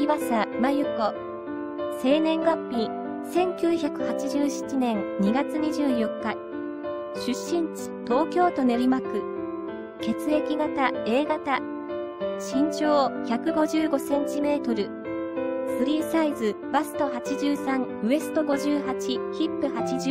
岩佐真由子。生年月日、1987年2月24日。出身地、東京都練馬区。血液型、A 型。身長、155cm。スリーサイズ、バスト83、ウエスト58、ヒップ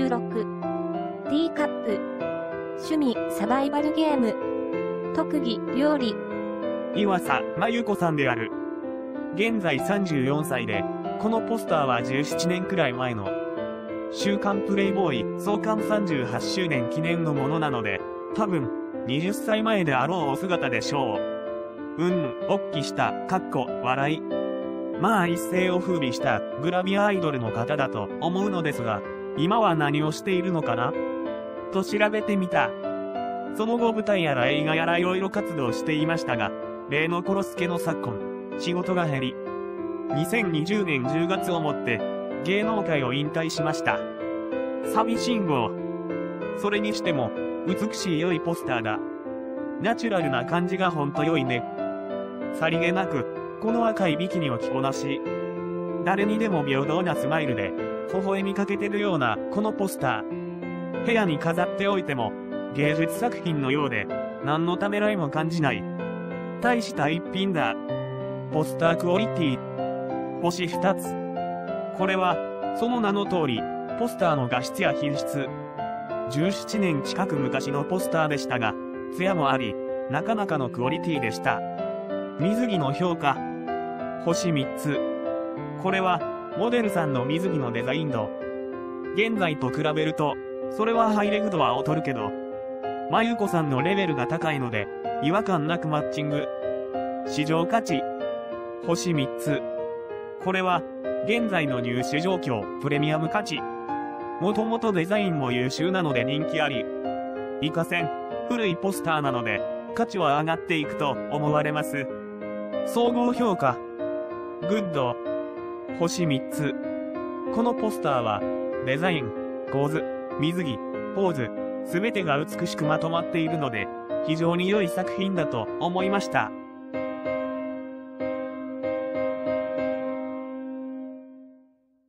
86。D カップ。趣味、サバイバルゲーム。特技、料理。 岩佐真由子さんである。現在34歳で、このポスターは17年くらい前の、週刊プレイボーイ創刊38周年記念のものなので、多分、20歳前であろうお姿でしょう。おっきした、笑い。まあ一世を風靡したグラビアアイドルの方だと思うのですが、今は何をしているのかなと調べてみた。その後舞台やら映画やらいろいろ活動していましたが、例のコロスケの昨今、仕事が減り、2020年10月をもって芸能界を引退しました。寂しん坊。それにしても、美しい良いポスターだ。ナチュラルな感じがほんと良いね。さりげなく、この赤いビキニを着こなし、誰にでも平等なスマイルで、微笑みかけてるようなこのポスター。部屋に飾っておいても、芸術作品のようで、何のためらいも感じない。大した一品だ。ポスタークオリティ。星2つ。これは、その名の通り、ポスターの画質や品質。17年近く昔のポスターでしたが、艶もあり、なかなかのクオリティでした。水着の評価。星3つ。これは、モデルさんの水着のデザイン度。現在と比べると、それはハイレグ度は劣るけど、真由子さんのレベルが高いので、違和感なくマッチング。市場価値。星3つ。これは、現在の入手状況、プレミアム価値。もともとデザインも優秀なので人気あり。いかせん、古いポスターなので、価値は上がっていくと思われます。総合評価。グッド。星3つ。このポスターは、デザイン、構図、水着、ポーズ、すべてが美しくまとまっているので、非常に良い作品だと思いました。